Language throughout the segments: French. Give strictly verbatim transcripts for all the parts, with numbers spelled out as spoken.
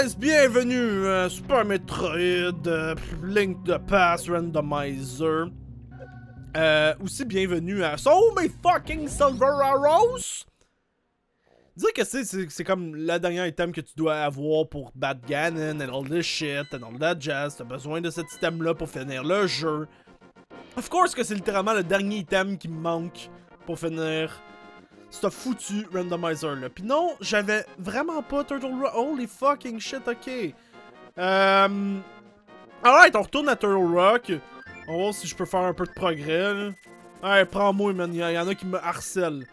guys, bienvenue à Super Metroid euh, Link to the Past Randomizer. Euh, aussi bienvenue à So My Fucking Silver Arrows. Dire que c'est comme la dernière item que tu dois avoir pour battre Ganon and all this shit and all that jazz. T'as besoin de cet item là pour finir le jeu. Of course que c'est littéralement le dernier item qui me manque pour finir ce foutu randomizer là. Pis non, j'avais vraiment pas Turtle Rock. Holy fucking shit, ok. Euh... Alright, on retourne à Turtle Rock. On va voir si je peux faire un peu de progrès là. Ouais, prends-moi, man. Il y, y en a qui me harcèlent.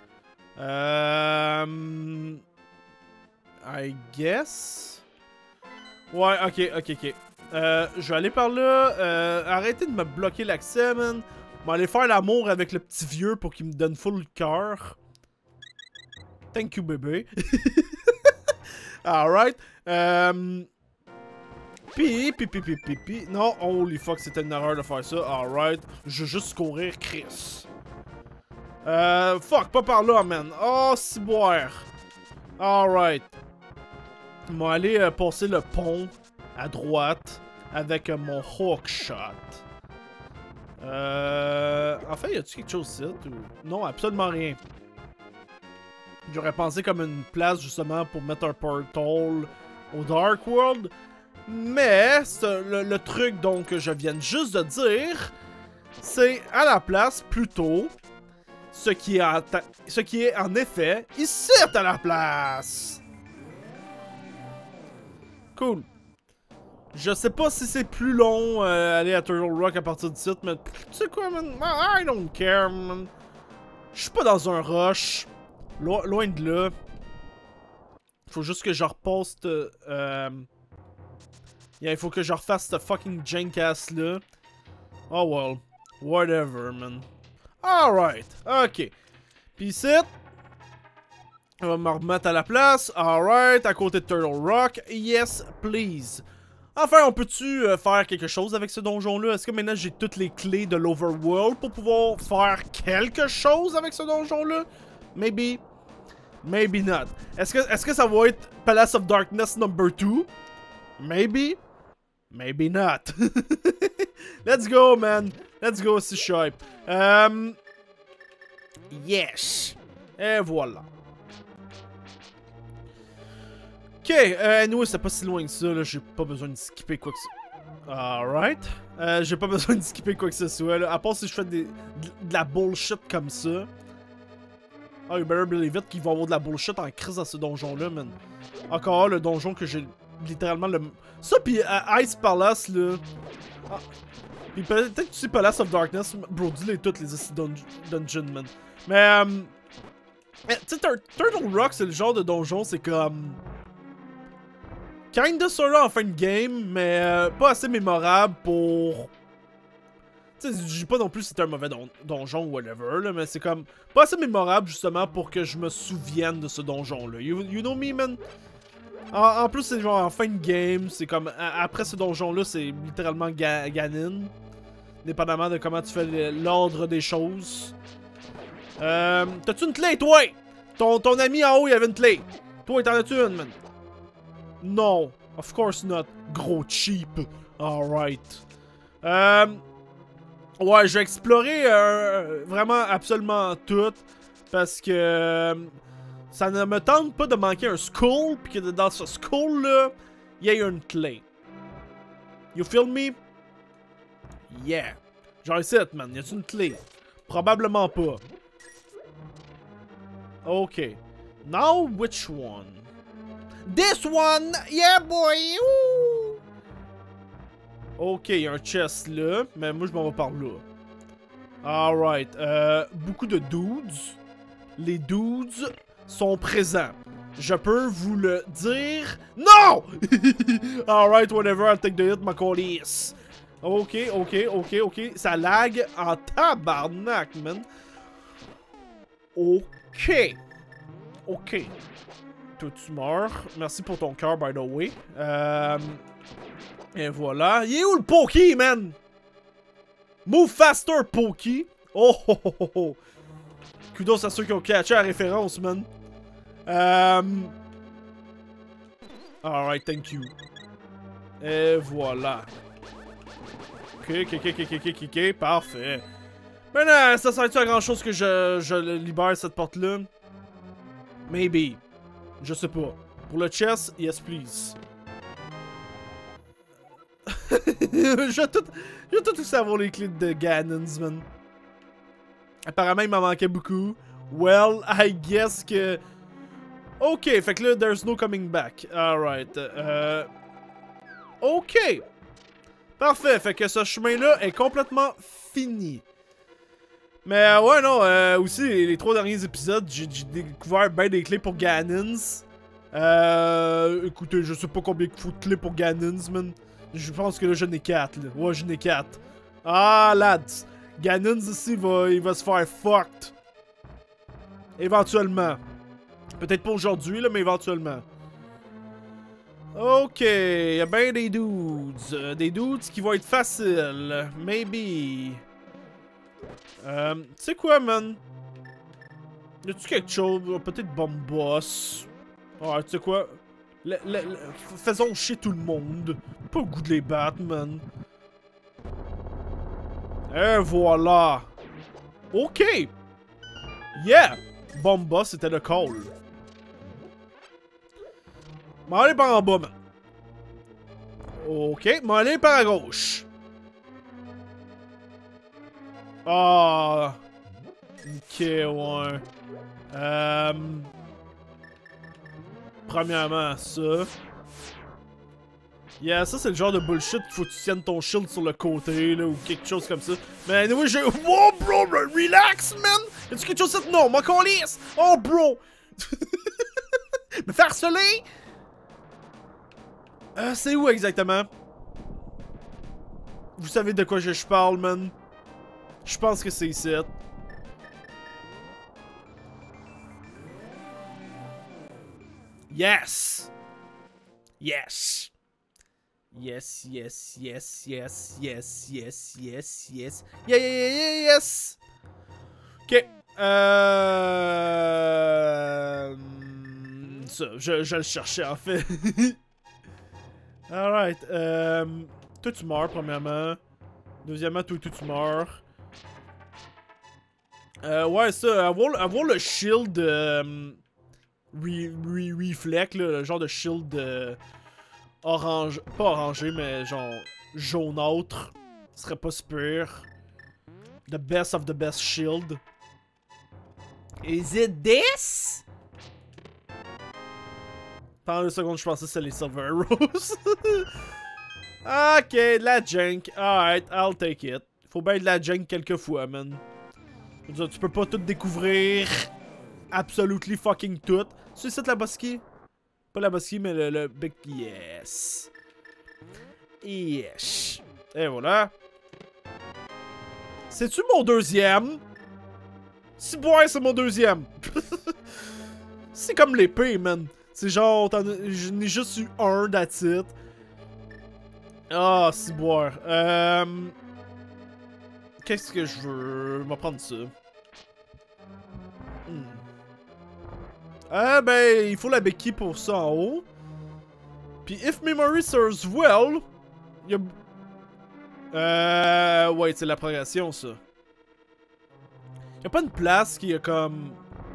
Euh... I guess. Ouais, ok, ok, ok. Euh, je vais aller par là. Euh, arrêtez de me bloquer l'accès, man. Je vais aller faire l'amour avec le petit vieux pour qu'il me donne full le cœur. Thank you, bébé. Alright. Euh... Pi, pi, pi, pi, pi, pi. Non, holy fuck, c'était une erreur de faire ça. Alright. Je veux juste courir, Chris. Euh... Fuck, pas par là, man. Oh, si boire. Alright. On va aller euh, passer le pont à droite avec euh, mon hookshot. Euh... En fait, y a-tu quelque chose ici? Ou... Non, absolument rien. J'aurais pensé comme une place justement pour mettre un portal au Dark World. Mais le, le truc donc que je viens juste de dire, c'est à la place plutôt ce qui est en, ce qui est en effet ici à la place. Cool. Je sais pas si c'est plus long euh, aller à Turtle Rock à partir du site, mais tu sais quoi, man? I don't care, man. Je suis pas dans un rush. Lo loin de là. Faut juste que je repasse. Euh... Yeah, il faut que je refasse ce fucking jankass là. Oh well. Whatever, man. Alright. Ok. Puis ici. On va me remettre à la place. Alright. À côté de Turtle Rock. Yes, please. Enfin, on peut-tu euh, faire quelque chose avec ce donjon-là? Est-ce que maintenant j'ai toutes les clés de l'Overworld pour pouvoir faire quelque chose avec ce donjon-là? Maybe. Maybe not. Est-ce que, est-ce que ça va être Palace of Darkness number two? Maybe. Maybe not. Let's go, man. Let's go, si sharp. Um, yes. Et voilà. Ok, euh, nous, c'est pas si loin que ça, là. J'ai pas besoin de skipper quoi que ce soit. Alright. Euh, j'ai pas besoin de skipper quoi que ce soit, là. À part si je fais des, de, de la bullshit comme ça. Oh, you better believe it qu'il va y avoir de la bullshit en crise dans ce donjon-là, man. Encore le donjon que j'ai littéralement le... Ça, pis uh, Ice Palace, là... Ah. Pis peut-être que tu sais Palace of Darkness, bro, dis-les toutes les dun dungeons, man. Mais, euh... tu sais, Turtle Rock, c'est le genre de donjon, c'est comme... Kinda sorta en fin de game, mais euh, pas assez mémorable pour... Tu sais, je dis pas non plus que c'était un mauvais don donjon ou whatever, là, mais c'est comme pas assez mémorable justement pour que je me souvienne de ce donjon-là. You, you know me, man? En, en plus, c'est genre en fin de game, c'est comme... A, après ce donjon-là, c'est littéralement ga Ganon. Dépendamment de comment tu fais l'ordre des choses. Euh, T'as-tu une clé, toi? Ton, ton ami en haut, il avait une clé. Toi, t'en as-tu une, man? Non. Of course not. Gros cheap. Alright. Euh... Ouais, je vais explorer euh, vraiment absolument tout. Parce que euh, ça ne me tente pas de manquer un skull. Puis que dans ce skull-là, il y a une clé. You feel me? Yeah. Genre ici, man. Y a-t-il une clé? Probablement pas. Ok. Now, which one? This one! Yeah, boy! Ooh! Ok, il y a un chest là, mais moi je m'en vais par là. Alright, euh, beaucoup de dudes. Les dudes sont présents. Je peux vous le dire. Non! Alright, whatever, I'll take the hit, ma colisse. Ok, ok, ok, ok. Ça lag en tabarnak, man. Ok. Ok. Toi, tu meurs. Merci pour ton cœur, by the way. Euh... Et voilà. Il est où le Poki, man? Move faster, Poki. Oh, oh, oh, oh, oh. Kudos à ceux qui ont catché la référence, man. Euh... Alright, thank you. Et voilà. Ok, ok, ok, ok, ok, ok, ok, parfait. Maintenant, ça sert-tu à grand chose que je, je libère cette porte-là? Maybe. Je sais pas. Pour le chess, yes please. je vais tout, je vais tout savoir les clés de Ganon's, man. Apparemment, il m'en manquait beaucoup. Well, I guess que... Ok, fait que là, there's no coming back. Alright. Euh... Ok. Parfait, fait que ce chemin-là est complètement fini. Mais euh, ouais, non, euh, aussi, les trois derniers épisodes, j'ai découvert ben des clés pour Ganon's. Euh... Écoutez, je sais pas combien il faut de clés pour Ganon's, man. Je pense que là, j'en ai quatre, là. Ouais, j'en ai quatre. Ah, lads. Ganon's ici, va, il va se faire fucked. Éventuellement. Peut-être pas aujourd'hui, là, mais éventuellement. Ok, il y a bien des dudes. Euh, des dudes qui vont être faciles. Maybe. Euh, tu sais quoi, man? Y a-tu quelque chose? Peut-être Bomb Boss. Ouais, tu sais quoi? Le, le, le, faisons chier tout le monde. Pas le goût de les battre, man. Et voilà. Ok. Yeah. Bomb Boss, c'était le call. M'en aller par en bas, man. Ok, m'en aller par à gauche. Ah. Ok, ouais. Euh... Premièrement, ça. Yeah, ça c'est le genre de bullshit qu'il faut que tu tiennes ton shield sur le côté, là, ou quelque chose comme ça. Mais anyway, j'ai... Wow, bro, relax, man! Y'a-tu quelque chose ça? Non, m'en calisse! Oh, bro! Me faire harceler? Euh, c'est où exactement? Vous savez de quoi je, je parle, man? Je pense que c'est ici. Yes! Yes! Yes, yes, yes, yes, yes, yes, yes, yes. Yeah, yeah, yeah, yeah, yes! Ok. Euh... Ça, je, je le cherchais en fait. Alright. Euh... Toi, tu meurs, premièrement. Deuxièmement, toi, toi, tu meurs. Euh, ouais, ça. Avoir, avoir le shield... Euh, re, re, reflect, là, le genre de shield... Euh, orange... Pas orangé, mais genre... jaunâtre. Ce serait pas super. The best of the best shield. Is it this? Pendant deux secondes, je pensais que c'était les Silver Rose. Ok, de la junk. Alright, I'll take it. Faut bien de la junk quelques fois, man. Je veux dire, tu peux pas tout découvrir. Absolutely fucking tout. C'est ça la bosquille? Pas la bosquille, mais le, le big... Yes. Yes. Et voilà. C'est-tu mon deuxième? Si boire, c'est mon deuxième. C'est comme l'épée, man. C'est genre, je n'ai juste eu un, that's it. Ah, si boire. Euh... Qu'est-ce que je veux? Je vais prendre ça. Hmm. Ah, ben, il faut la béquille pour ça en haut. Puis, if memory serves well, il y a... Euh... Ouais, c'est la progression, ça. Y'a pas une place qui est comme...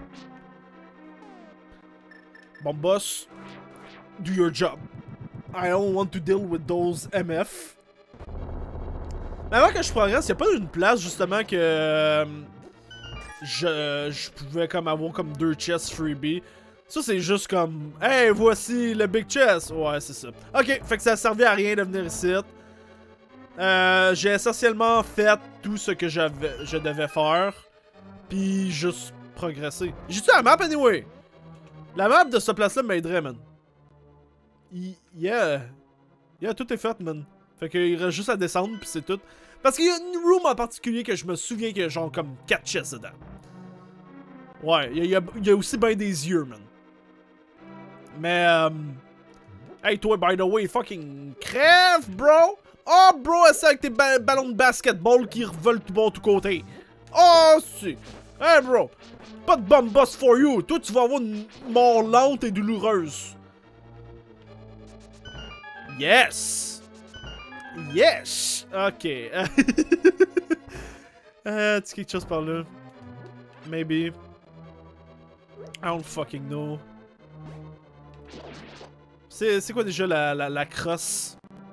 Bon, boss, do your job. I don't want to deal with those M F. Mais avant que je progresse, y'a pas une place justement que... Euh, je, je pouvais comme avoir comme deux chests freebie. Ça c'est juste comme... Hey, voici le big chest. Ouais, c'est ça. Ok, fait que ça servait à rien de venir ici. Euh, J'ai essentiellement fait tout ce que j'avais, je devais faire. Puis juste progresser. J'ai-tu la map anyway? La map de ce place-là m'aiderait, man. I yeah. Yeah, tout est fait, man. Fait qu'il reste juste à descendre, puis c'est tout. Parce qu'il y a une room en particulier que je me souviens qu'il y a genre comme quatre chests dedans. Ouais, il y, y, y a aussi ben des yeux, man. Mais, euh... Hey, toi, by the way, fucking crève, bro! Oh, bro, essaie avec tes ba ballons de basketball qui revolent tout bon, tout côté. Oh, c'est... Hey, bro! Pas de bomb boss for you! Toi, tu vas avoir une mort lente et douloureuse. Yes! Yes! Ok. euh, tu quelque chose par là? Maybe. I don't fucking know. C'est quoi déjà la, la, la crosse?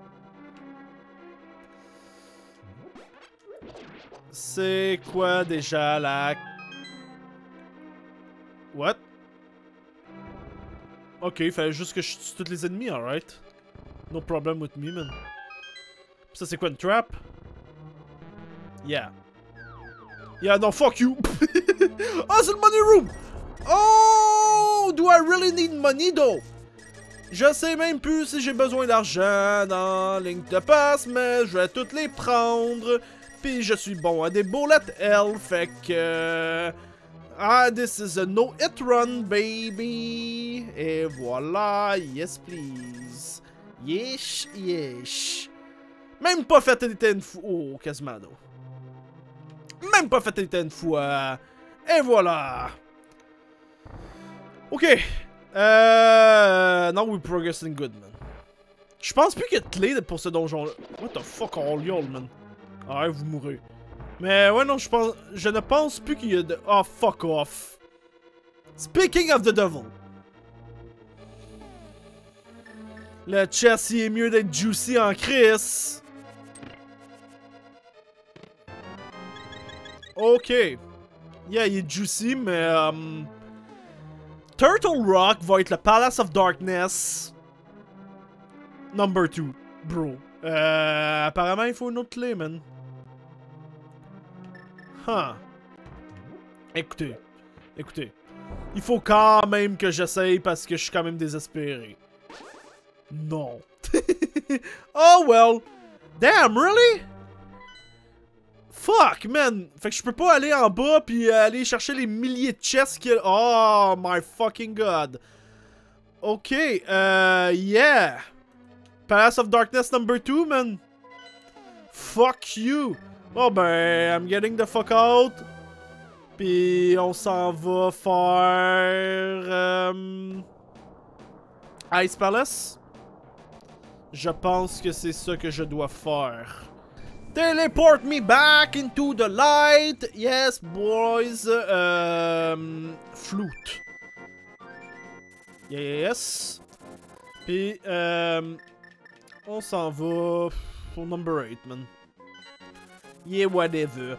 C'est quoi déjà la... What? Ok, il fallait juste que je tue tous les ennemis, alright. No problem with me, man. Ça, c'est quoi, une trap? Yeah. Yeah, no, fuck you! Oh, c'est le money room! Oh! Do I really need money, though? Je sais même plus si j'ai besoin d'argent dans Link de passe, mais je vais toutes les prendre. Puis je suis bon à des bullets hell, fait que... Ah, this is a no-hit run, baby! Et voilà, yes please. Yesh, yesh. Même pas fait une fois. Oh, quasiment, non. Même pas fait une fois. Et voilà. Ok. Euh... Now we're progressing good, man. Je pense plus qu'il y a de clé pour ce donjon-là. What the fuck all y'all, man? Ah, vous mourrez. Mais ouais, non, je pense... Je ne pense plus qu'il y a de... Oh, fuck off. Speaking of the devil. Le chest, il est mieux d'être juicy en Chris. Ok. Yeah, il est juicy, mais... Um... Turtle Rock va être le Palace of Darkness. Number two, bro. Euh... Apparemment, il faut une autre clé, man. Huh. Écoutez. Écoutez. Il faut quand même que j'essaye parce que je suis quand même désespéré. Non. Oh well. Damn, really? Fuck, man. Fait que je peux pas aller en bas puis euh, aller chercher les milliers de chests qu'il y a. Oh my fucking god. Ok, euh, yeah. Palace of Darkness number two, man. Fuck you. Bon ben, I'm getting the fuck out. Puis on s'en va faire... Euh, Ice Palace. Je pense que c'est ça que je dois faire. Teleport me back into the light. Yes, boys. Euh, flute. Yes. Puis, euh, on s'en va au number eight, man. Yeah, whatever.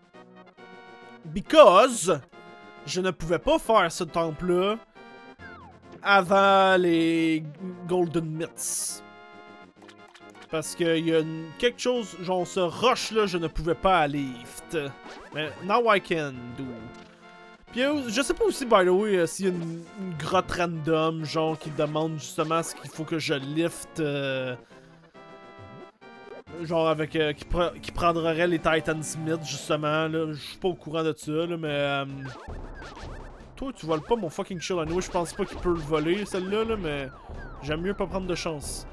Because je ne pouvais pas faire ce temple-là avant les Golden Myths. Parce qu'il y a une, quelque chose, genre ce rush-là, je ne pouvais pas aller lift. Mais now I can do. Puis je sais pas aussi, by the way, s'il y a une, une grotte random, genre qui demande justement ce qu'il faut que je lift. Euh, genre avec. Euh, qui, pre qui prendrait les Titan Smith, justement. Là, je suis pas au courant de ça, là, mais. Euh, toi, tu voles pas mon fucking shield. Anyway, je pense pas qu'il peut le voler, celle-là, là, mais. J'aime mieux pas prendre de chance.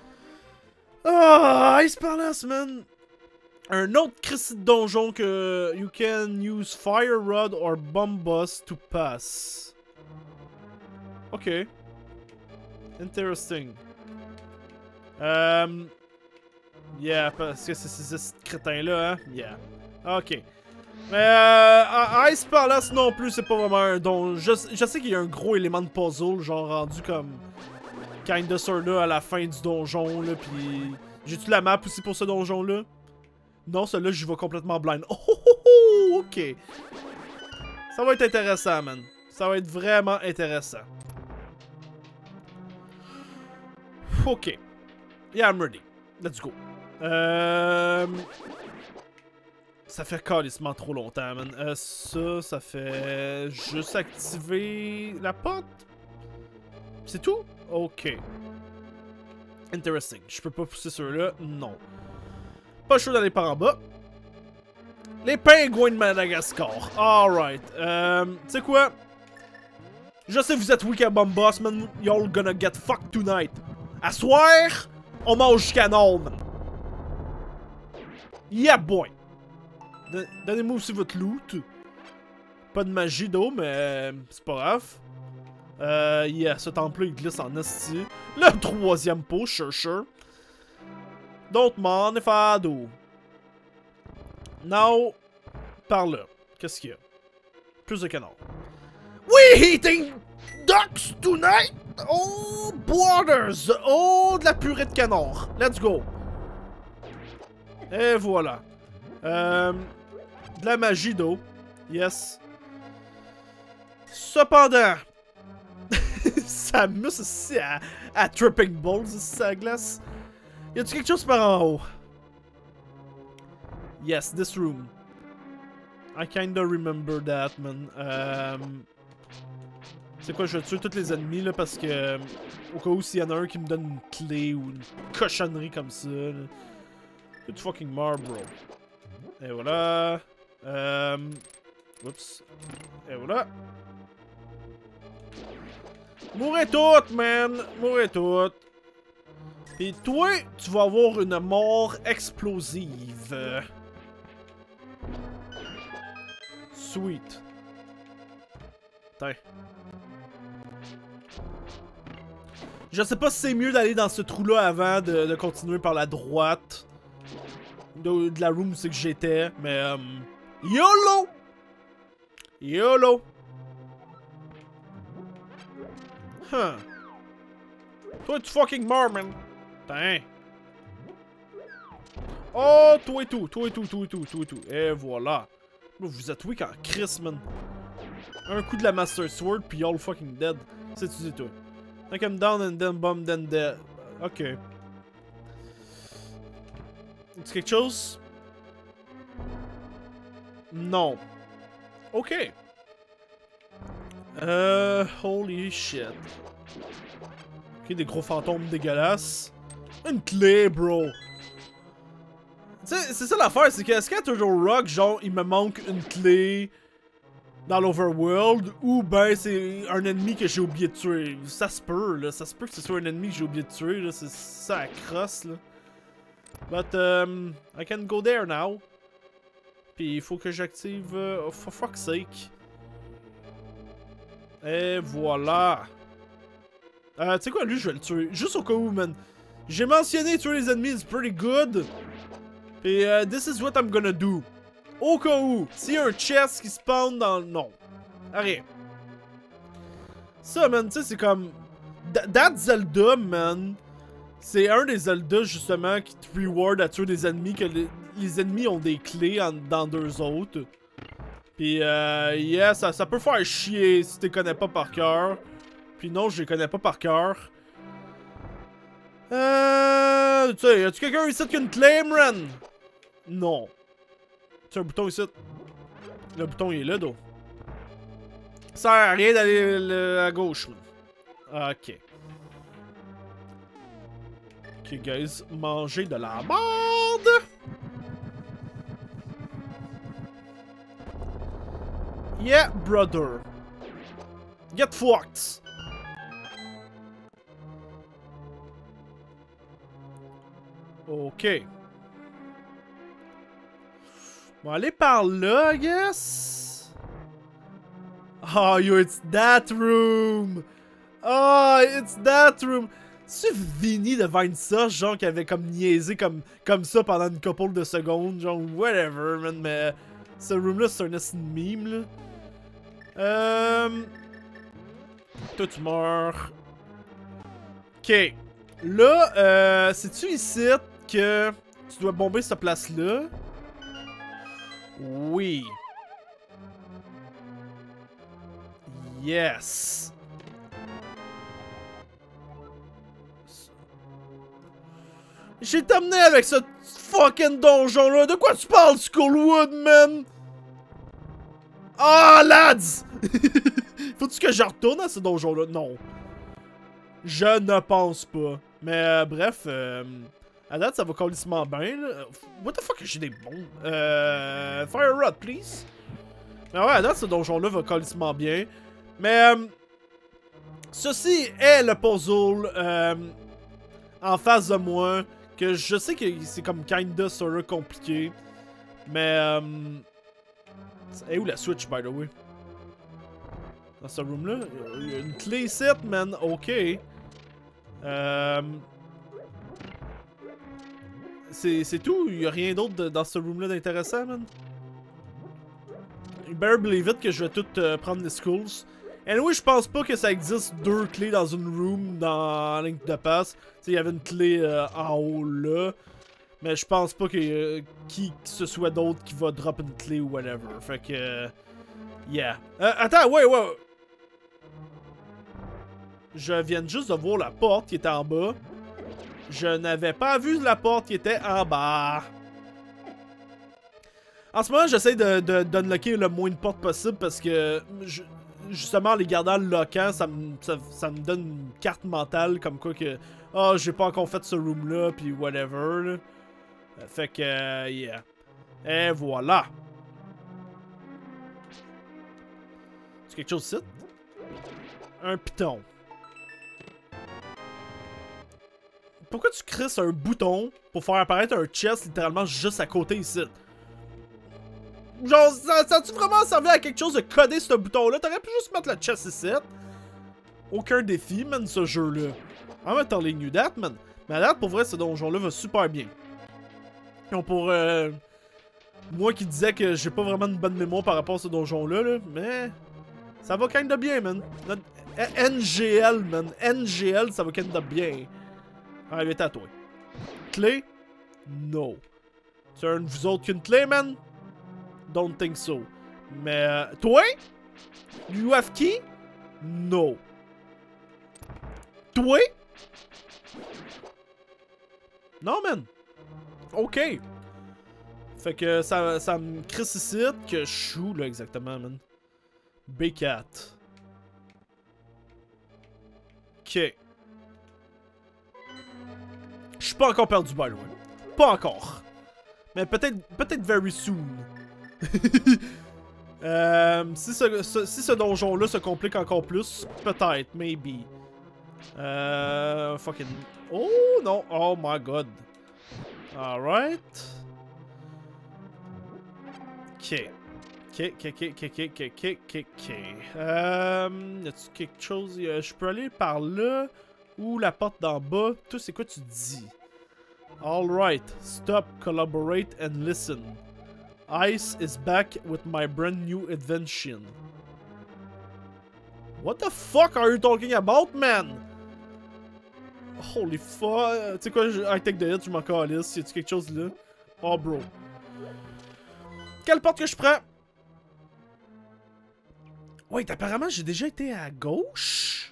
Ah, Ice Palace, man! Un autre Christy de donjon que you can use Fire Rod or Bombus to pass. Ok. Interesting. Um, yeah, parce que c'est ce crétin-là, hein? Yeah. Ok. Mais euh, Ice Palace non plus, c'est pas vraiment un don. Je, je sais qu'il y a un gros élément de puzzle, genre rendu comme... Kinda sorta à la fin du donjon, là, pis... J'ai-tu la map aussi pour ce donjon-là? Non, celui-là, j'y vais complètement blind. Oh, oh, oh, ok. Ça va être intéressant, man. Ça va être vraiment intéressant. Ok. Yeah, I'm ready. Let's go. Euh... Ça fait calissement trop longtemps, man. Euh, ça, ça fait... Juste activer la porte? C'est tout? Ok. Interesting. Je peux pas pousser ceux-là? Non. Pas le choix d'aller par en bas. Les pingouins de Madagascar. Alright. Euh, tu sais quoi? Je sais que vous êtes weak à Bombos, man. Y'all gonna get fucked tonight. À soir, on mange jusqu'à Nord, man. Yeah, boy. Donnez-moi aussi votre loot. Pas de magie d'eau, mais c'est pas grave. Euh, yeah, ce temple-là, il glisse en esti. Le troisième pot, sure, sure. Don't mind if I do. Now, par là. Qu'est-ce qu'il y a? Plus de canards. We eating ducks tonight? Oh, borders! Oh, de la purée de canard. Let's go. Et voilà. Euh, de la magie d'eau. Yes. Cependant, ça mousse aussi à, à Tripping Balls, sa glace. Y a-tu quelque chose par en haut? Yes, this room. I kinda remember that, man. Euh, C'est quoi, je vais tuer tous les ennemis, là, parce que... Au cas où s'il y en a un qui me donne une clé ou une cochonnerie comme ça, là. Good fucking mar, bro. Et voilà. Euh... Oups. Et voilà. Mourrez toutes, man! Mourrez toutes! Et toi, tu vas avoir une mort explosive. Sweet. Tiens. Je sais pas si c'est mieux d'aller dans ce trou-là avant de, de continuer par la droite. De, de la room où c'est que j'étais, mais... Um, YOLO! YOLO! Huh. Toi, tu fucking meurs, man. Putain. Oh, toi et tout, toi et tout, toi et tout, toi et tout. Et voilà. Vous êtes weak en Chris, man. Un coup de la Master Sword, puis all fucking dead. C'est tu dis, toi. Knock him down and then bomb, then dead. Ok. Est-ce quelque chose? Non. Ok. Euh... Holy shit. Ok, des gros fantômes dégueulasses. Une clé, bro. Tu sais, c'est ça l'affaire, c'est que est-ce qu'à Turtle Rock, genre, il me manque une clé dans l'Overworld, ou ben c'est un ennemi que j'ai oublié de tuer. Ça se peut, là. Ça se peut que ce soit un ennemi que j'ai oublié de tuer, là. C'est ça à crosse, là. But, um, I can go there now. Puis il faut que j'active... Uh, oh, for fuck's sake. Et voilà. Euh, tu sais quoi, lui, je vais le tuer. Juste au cas où, man. J'ai mentionné tuer les ennemis is pretty good. Et uh, this is what I'm gonna do. Au cas où, s'il y a un chest qui spawn dans... Non. Arrête. Ça, man, tu sais, c'est comme... That Zelda, man, c'est un des Zelda, justement, qui te reward à tuer des ennemis, que les, les ennemis ont des clés en, dans deux autres. Pis, euh, yeah, ça, ça peut faire chier si tu les connais pas par cœur. Puis non, je les connais pas par cœur. Euh... Tu sais, y'a-tu quelqu'un ici qui a une clé, Ren? Non. Tu as un bouton ici? Le bouton, il est là, donc. Ça sert à rien d'aller à gauche, man. Ok. Ok, guys. Manger de la merde! Yeah, brother. Get fucked! Ok. Bon, aller par là, I guess. Oh, yo, it's that room. Oh, it's that room. C'est Vinny de Vinesauce, genre, qui avait comme niaisé comme, comme ça pendant une couple de secondes, genre, whatever, man, mais ce room-là, c'est un esti de meme, là. Euh... Toi, tu meurs. Ok. Là, euh, c'est-tu ici que tu dois bomber cette place-là? Oui. Yes. J'ai t'amené avec ce fucking donjon-là. De quoi tu parles, Skullwood, man? Ah, oh, lads! Faut-tu que je retourne à ce donjon-là? Non. Je ne pense pas. Mais euh, bref, euh, à date, ça va colissement bien. Là. What the fuck, j'ai des bombes? Euh, Fire Rod, please. Mais ouais, à date, ce donjon-là va colissement bien. Mais euh, ceci est le puzzle euh, en face de moi. Que je sais que c'est comme kinda sorta compliqué. Mais... Euh, est où la Switch, by the way? Dans ce room-là? Il y a une clé ici, man. Ok. Euh... c'est tout. Il y a rien d'autre dans ce room-là d'intéressant, man. You better believe it que je vais tout euh, prendre les schools. Anyway, je pense pas que ça existe deux clés dans une room dans Link to the Past. Il y avait une clé euh, en haut là. Mais je pense pas que euh, qui que ce soit d'autre qui va drop une clé ou whatever. Fait que... Euh, yeah. Euh, attends, ouais, ouais. Je viens juste de voir la porte qui était en bas. Je n'avais pas vu la porte qui était en bas. En ce moment, j'essaie de, de, d'unlocker le moins de portes possible parce que... Je, justement, en les gardant loquants, ça me, ça, ça me donne une carte mentale comme quoi que... Ah, oh, j'ai pas encore fait ce room-là, puis whatever, là. Fait que, euh, yeah. Et voilà. C'est quelque chose ici? Un piton. Pourquoi tu crisses un bouton pour faire apparaître un chest littéralement juste à côté ici? Genre, ça, ça a-tu vraiment servi à quelque chose de coder ce bouton-là? T'aurais pu juste mettre le chest ici. Aucun défi, man, ce jeu-là. I'm not telling you that, man. Mais à date, pour vrai, ce donjon-là va super bien. Donc pour euh, moi qui disais que j'ai pas vraiment une bonne mémoire par rapport à ce donjon-là, là, mais ça va quand même de bien, man. Notre N G L, man. N G L, ça va quand même de bien. Allez, à toi. Clé? No. C'est un de vous autres qu'une clé, man? Don't think so. Mais, euh, toi? You have key? No. Toi? Non, man. Ok. Fait que ça, ça me crisse ici que je suis là exactement, man. B quatre. Ok. Je suis pas encore perdu, by the way. Pas encore. Mais peut-être peut-être very soon. euh, si ce, ce, si ce donjon-là se complique encore plus, peut-être, maybe. Euh, fucking... Oh non, oh my god. Alright. Ok. Ok, ok, ok, ok, ok, ok, ok, ok. Euh, y a-tu quelque chose? Je peux aller par là ou la porte d'en bas? Toi, c'est quoi tu dis? Alright. Stop, collaborate and listen. Ice is back with my brand new invention. What the fuck are you talking about, man? Holy fuck. Tu sais quoi, I take the hit, je m'en calisse. Y a-tu quelque chose là? Oh, bro. Quelle porte que je prends? Wait, apparemment, j'ai déjà été à gauche?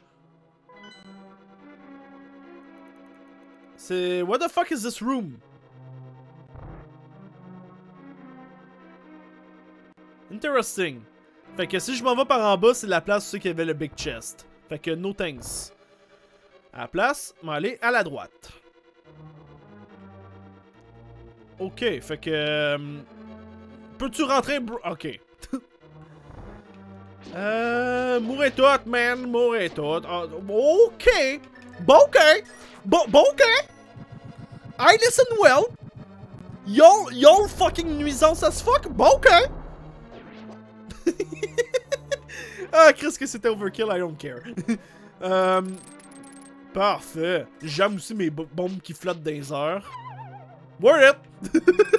C'est... What the fuck is this room? Interesting. Fait que si je m'en vais par en bas, c'est la place où c'est qu'il y avait le big chest. Fait que no thanks. À la place, on va aller à la droite. Ok, fait que... Euh, peux-tu rentrer, bro? Ok. euh... Mourez toutes, man. Mourez toutes. Oh, ok. Bon, ok. Bon, bon, ok. I listen well. Y'all, y'all fucking nuisance as fuck. Bon, ok. Ah, Chris, que c'était overkill, I don't care. euh... Parfait. J'aime aussi mes bombes qui flottent dans les airs. Word it!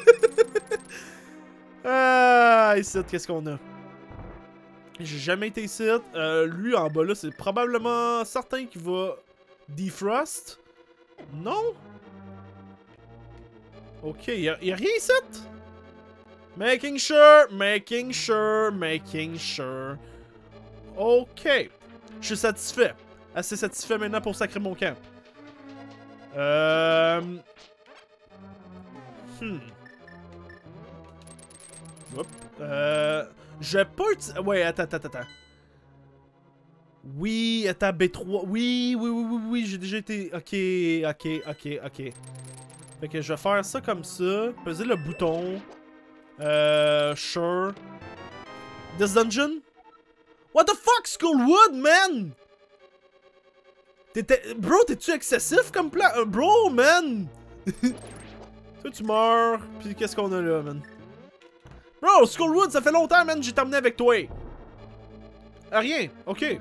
Ah, ici, qu'est-ce qu'on a? J'ai jamais été ici. Euh, lui, en bas, là, c'est probablement certain qu'il va defrost. Non? Ok, y'a y a rien ici? Making sure, making sure, making sure. Ok. Je suis satisfait. Assez satisfait maintenant pour sacrer mon camp. Euh... Hmm. Oups. Euh... Je vais pas utiliser... Ouais, attends, attends, attends. Oui, attends, B trois. Oui, oui, oui, oui, oui, j'ai déjà été... Ok, ok, ok, ok. Fait que je vais faire ça comme ça. Peser le bouton. Euh... Sure. This dungeon? What the fuck, Skullwood, man? T'étais... Bro, t'es-tu excessif comme plan? Uh, bro, man! Toi, tu meurs. Puis qu'est-ce qu'on a là, man? Bro, Skullwood, ça fait longtemps, man, j'ai terminé avec toi. Ah, rien. Ok.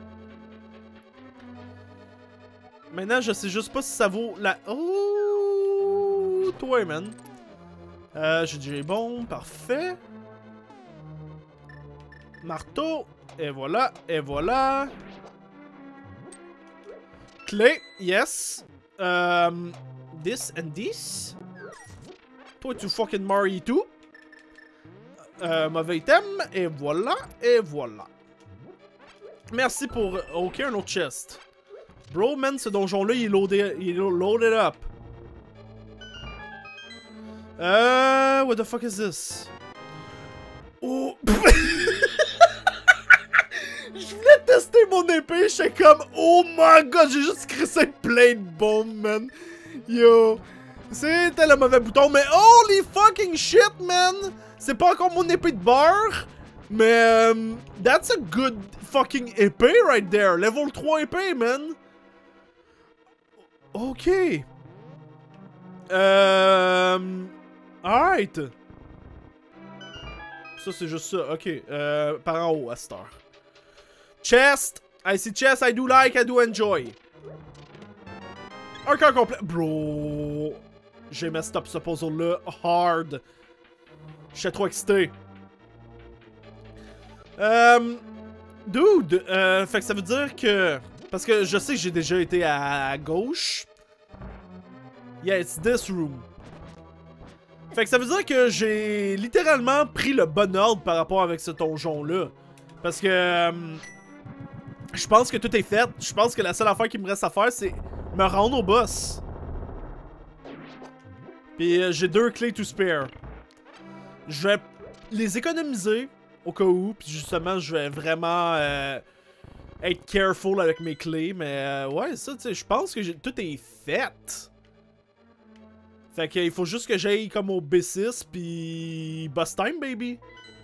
Maintenant, je sais juste pas si ça vaut la... Oh! Toi, man. Euh, j'ai déjà bon, parfait. Marteau, et voilà, et voilà. Clé, yes. Um, this and this. Toi, tu fucking Mario tout. Euh, mauvais item, et voilà, et voilà. Merci pour... Ok, un autre chest. Bro, man, ce donjon-là, il est loaded, il est loaded up. Euh... What the fuck is this? Oh... Je voulais tester mon épée, j'étais comme... Oh my god, j'ai juste crissé plein de bombes, man. Yo... C'était le mauvais bouton, mais holy fucking shit, man! C'est pas encore mon épée de beurre, mais... Um, that's a good fucking épée right there. Level trois épée, man. Ok. Euh... Alright. Ça, c'est juste ça. Ok. Euh, par en haut, à cette heure. Chest. I see chest, I do like, I do enjoy. Un cœur complet. Bro. J'ai messed up ce puzzle-là hard. J'étais trop excité. Euh... Dude. Euh, fait que ça veut dire que... Parce que je sais que j'ai déjà été à, à gauche. Yeah, it's this room. Fait que ça veut dire que j'ai littéralement pris le bon ordre par rapport avec ce donjon-là. Parce que... Euh, je pense que tout est fait. Je pense que la seule affaire qui me reste à faire, c'est me rendre au boss. Puis euh, j'ai deux clés to spare. Je vais les économiser au cas où. Puis justement, je vais vraiment euh, être careful avec mes clés. Mais euh, ouais, ça, tu sais, je pense que tout est fait. Fait qu'il faut juste que j'aille comme au B six, puis boss time, baby.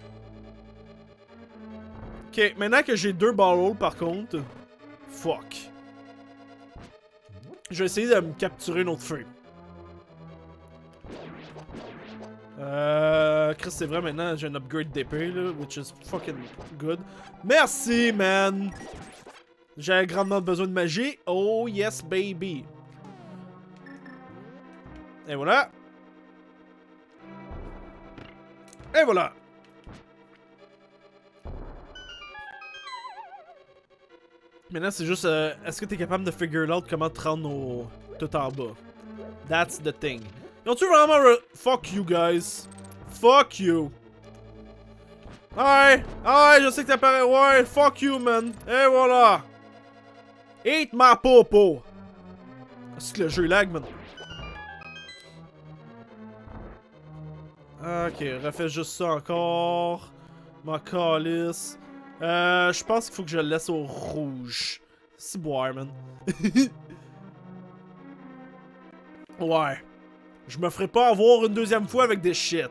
Ok, maintenant que j'ai deux barrels, par contre, fuck. Je vais essayer de me capturer une autre feu. Euh... Chris, c'est vrai, maintenant, j'ai un upgrade d'épée, là, which is fucking good. Merci, man! J'ai grandement besoin de magie. Oh, yes, baby. Et voilà. Et voilà. Maintenant, c'est juste, euh, est-ce que t'es capable de figure out comment te rendre au... tout en bas? That's the thing. Ils ont-tu vraiment... Re... Fuck you, guys. Fuck you. Ouais, ouais, je sais que t'apparais... Ouais, fuck you, man. Et voilà. Eat ma popo. Est-ce que le jeu lag, man? Ok, refais juste ça encore. Ma calice. Euh, je pense qu'il faut que je le laisse au rouge. C'est boire, man. Ouais. Je me ferai pas avoir une deuxième fois avec des shit.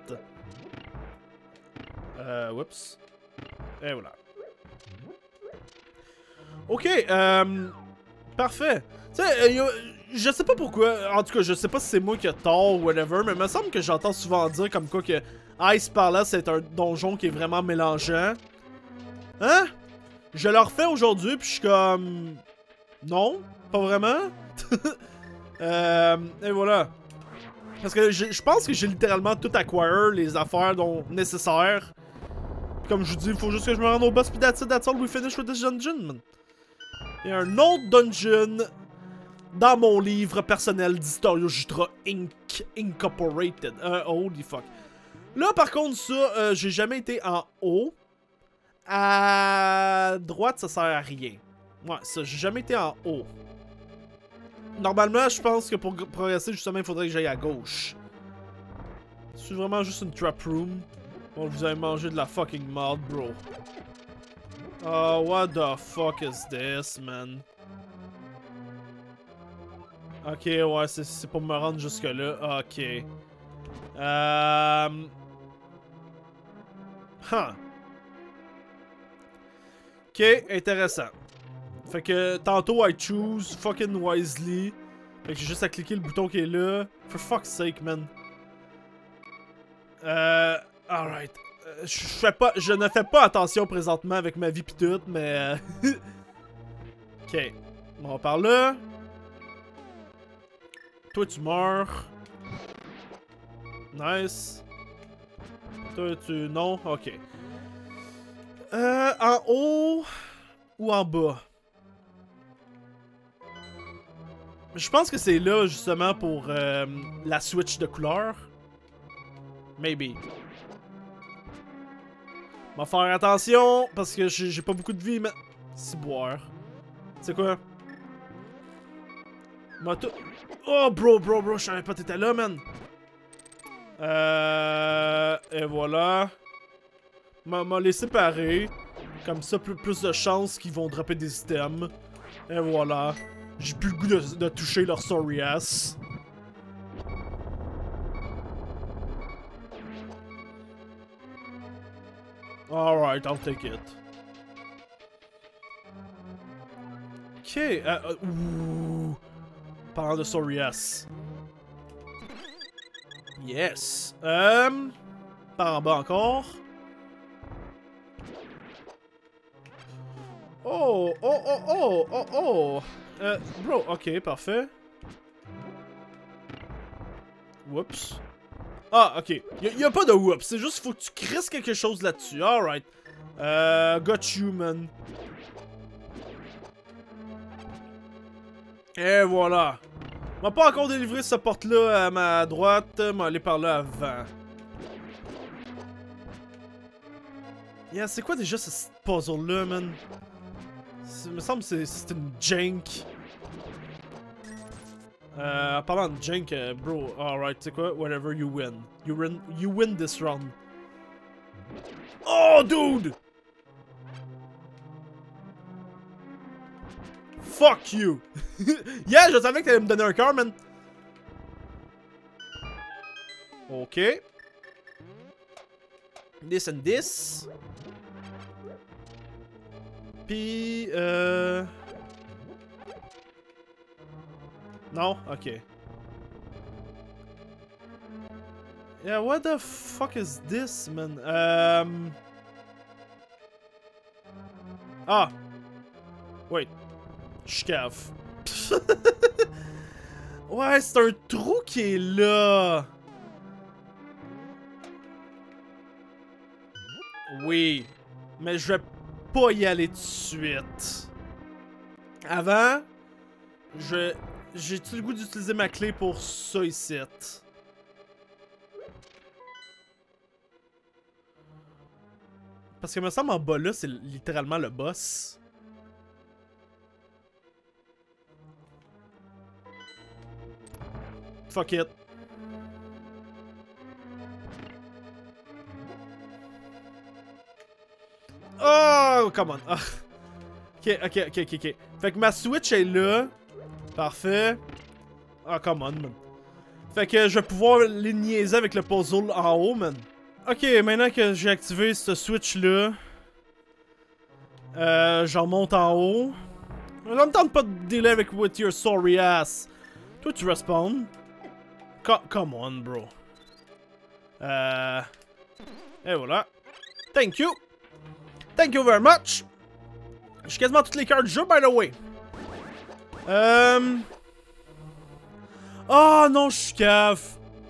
Euh, whoops. Et voilà. Ok, euh... Parfait. Tu sais, euh, je sais pas pourquoi, en tout cas, je sais pas si c'est moi qui ai tort ou whatever, mais il me semble que j'entends souvent dire comme quoi que Ice par là, c'est un donjon qui est vraiment mélangeant. Hein? Je le refais aujourd'hui, puis je suis comme... Non, pas vraiment. euh, et voilà. Parce que je pense que j'ai littéralement tout acquire, les affaires dont nécessaires. Comme je vous dis, il faut juste que je me rende au boss, puis that's it, that's all, we finish with this dungeon, man. Il y a un autre dungeon dans mon livre personnel d'Historio Jutra Inc Incorporated. Euh, holy fuck. Là, par contre, ça, euh, j'ai jamais été en haut. À droite, ça sert à rien. Ouais, ça, j'ai jamais été en haut. Normalement, je pense que pour progresser, justement, il faudrait que j'aille à gauche. C'est vraiment juste une trap room. Bon, vous avez mangé de la fucking merde, bro. Oh, what the fuck is this, man? Ok, ouais, c'est pour me rendre jusque-là. Ok. Euh... Huh. Ok, intéressant. Fait que tantôt, I choose fucking wisely. Fait que j'ai juste à cliquer le bouton qui est là. For fuck's sake, man. Euh... Alright. Euh, je fais pas... Je ne fais pas attention présentement avec ma vie pis tout, mais... Ok. On va par là. Toi, tu meurs. Nice. Toi, tu... Non? Ok. Euh, en haut ou en bas? Je pense que c'est là, justement, pour euh, la switch de couleur. Maybe. On va faire attention, parce que j'ai pas beaucoup de vie, mais... Si boire. C'est quoi? M'a tout... Oh, bro, bro, bro, je savais pas que t'étais là, man. Euh... Et voilà. M'a les séparer. Comme ça, plus, plus de chances qu'ils vont dropper des items. Et voilà. J'ai plus le goût de, de toucher leur sorry ass. Alright, I'll take it. Ok. Euh, euh, ouh. Parlant de sorry ass. Yes. Euh... Par en bas encore. Oh, oh, oh, oh, oh, oh. Euh, bro, ok, parfait. Whoops. Ah, ok. Y'a y a pas de whoops, c'est juste faut que tu crisses quelque chose là-dessus. Alright. Euh, got you, man. Et voilà. M'a pas encore délivré cette porte-là à ma droite, m'a aller par là avant. Yeah, c'est quoi déjà ce puzzle-là, man? Il me semble que c'est une jank. Euh, en parlant de jank, uh, bro, alright, tu sais quoi? Whatever, you win. You win, you win this round. Oh, dude! Fuck you! Yeah, je savais que t'allais me donner un cœur, man. Ok. This and this. Puis, euh... Non? Ok. Yeah, what the fuck is this, man? Um... Ah! Wait. Je cave. Ouais, c'est un trou qui est là. Oui. Mais je vais pas y aller tout de suite. Avant, je... J'ai-tu le goût d'utiliser ma clé pour ça ici? Parce que me semble en bas là, c'est littéralement le boss. Fuck it. Oh, come on. Ah. Ok, ok, ok, ok, ok. Fait que ma Switch est là. Parfait. Ah, come on, man. Fait que je vais pouvoir les niaiser avec le puzzle en haut, man. Ok, maintenant que j'ai activé ce Switch-là, euh, j'en monte en haut. Ça me tente pas de dealer avec with your sorry ass. Toi, tu respawn. Co come on, bro. Euh... Et voilà. Thank you. Thank you very much. J'ai quasiment toutes les cartes du jeu, by the way. Euh... Oh non, je suis cave.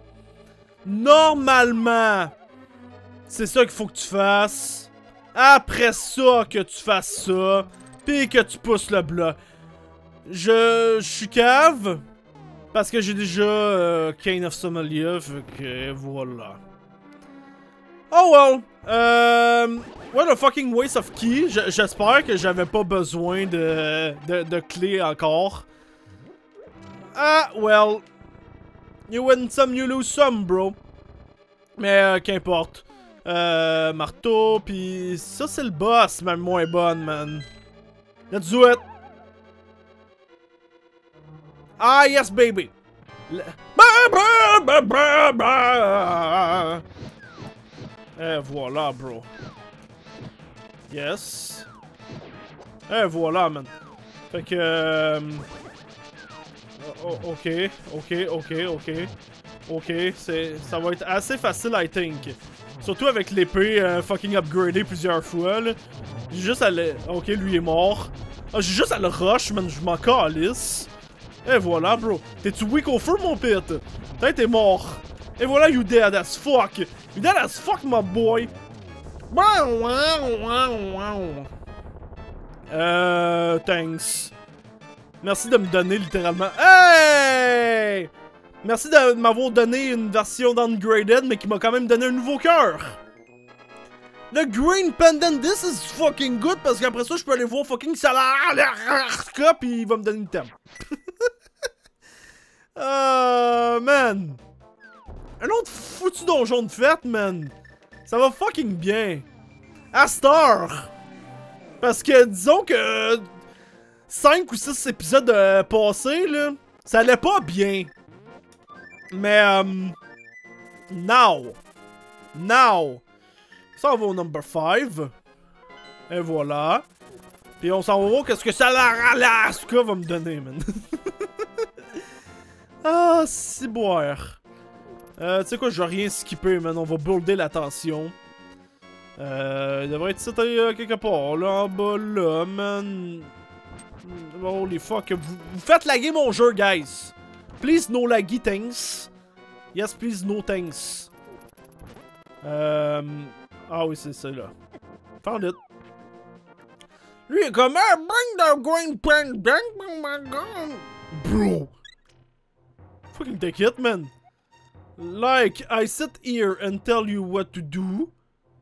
Normalement, c'est ça qu'il faut que tu fasses. Après ça, que tu fasses ça. Puis que tu pousses le bloc. Je, je suis cave. Parce que j'ai déjà euh, Cane of Somalia. Fait que voilà. Oh well. Euh... What a fucking waste of key. J'espère que j'avais pas besoin de, de, de clé encore. Ah, well. You win some, you lose some, bro. Mais euh, qu'importe. Euh, marteau, pis ça c'est le boss, même moins bonne, man. Let's do it. Ah, yes, baby. Le... Et voilà, bro. Yes. Et voilà, man. Fait que... Euh... Oh, ok, ok, ok, ok. Ok, c'est, ça va être assez facile, I think. Surtout avec l'épée euh, fucking upgradée plusieurs fois, là. J'ai juste à le... Ok, lui est mort. Ah, j'ai juste à le rush, man, je m'en calisse. Et voilà, bro. T'es-tu weak au feu, mon pit? Peut-être t'es mort. Et voilà, you dead as fuck. You dead as fuck, my boy. Euh, thanks. Merci de me donner littéralement. Hey! Merci de m'avoir donné une version downgraded, mais qui m'a quand même donné un nouveau cœur. Le Green Pendant, this is fucking good, parce qu'après ça, je peux aller voir fucking Salarka, pis il va me donner une thème. Euh, man. Un autre foutu donjon de fête, man. Ça va fucking bien. Astar. Parce que, disons que... cinq ou six épisodes euh, passés, là, ça allait pas bien. Mais, euh... now. Now. Ça, on va au number five. Et voilà. Puis on s'en va voir qu'est-ce que ça l'Alaska va me donner, man. Ah, si boire. Euh, tu sais quoi, je vais rien skipper, man. On va builder la tension. Euh, il devrait être ici euh, quelque part, là, en bas, là, man. Holy fuck. Vous, vous faites laguer mon jeu, guys. Please, no laggy things. Yes, please, no thanks. Euh... Ah oui, c'est ça, là. Found it. Lui, il est comme, hey, bring the green pen, bring my gun. Bro. Fucking take it, man. Like, I sit here and tell you what to do.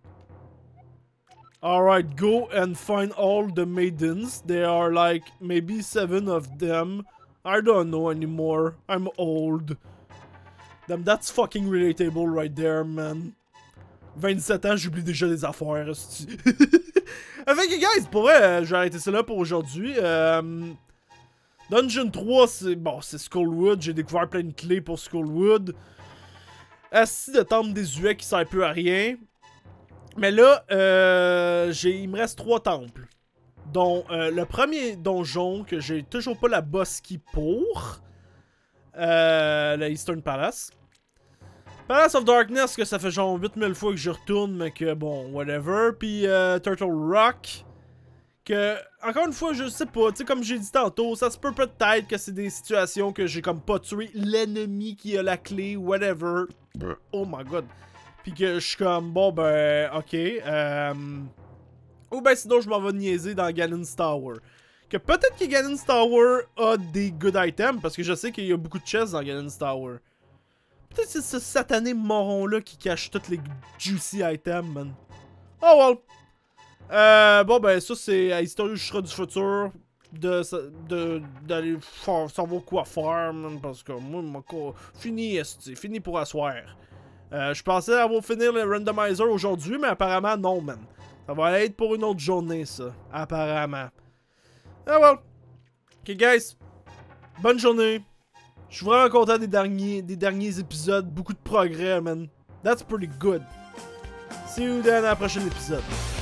Alright, go and find all the maidens. There are like, maybe seven of them. I don't know anymore. I'm old. Damn, that's fucking relatable right there, man. vingt-sept ans, j'oublie déjà des affaires. Fait que, guys, pour vrai, j'ai arrêté ça là pour aujourd'hui. Euh, Dungeon trois, c'est bon, c'est Skullwood. J'ai découvert plein de clés pour Skullwood. Assis de temple désuet qui sert peu à rien. Mais là, euh, j'ai, il me reste trois temples. Dont euh, le premier donjon que j'ai toujours pas la boss key pour. Euh, la Eastern Palace. Palace of Darkness, que ça fait genre huit mille fois que je retourne, mais que bon, whatever. Puis euh, Turtle Rock, que, encore une fois, je sais pas, tu sais, comme j'ai dit tantôt, ça se peut peut-être que c'est des situations que j'ai comme pas tué l'ennemi qui a la clé, whatever. Oh my god. Puis que je suis comme, bon ben, ok. Euh... Ou ben sinon, je m'en vais niaiser dans Ganon's Tower. Que peut-être que Ganon's Tower a des good items, parce que je sais qu'il y a beaucoup de chests dans Ganon's Tower. Peut-être que c'est ce satané moron-là qui cache tous les juicy items, man. Oh well. Euh, bon, ben, ça, c'est à Histoire du Chemin du futur. De, de, d'aller savoir quoi faire, man. Parce que moi, mon co... Fini, c'est fini pour asseoir. Euh, je pensais avoir fini le randomizer aujourd'hui, mais apparemment, non, man. Ça va être pour une autre journée, ça. Apparemment. Ah, well. Ok, guys. Bonne journée. Je suis vraiment content des derniers, des derniers épisodes. Beaucoup de progrès, man. That's pretty good. See you then à la prochaine épisode.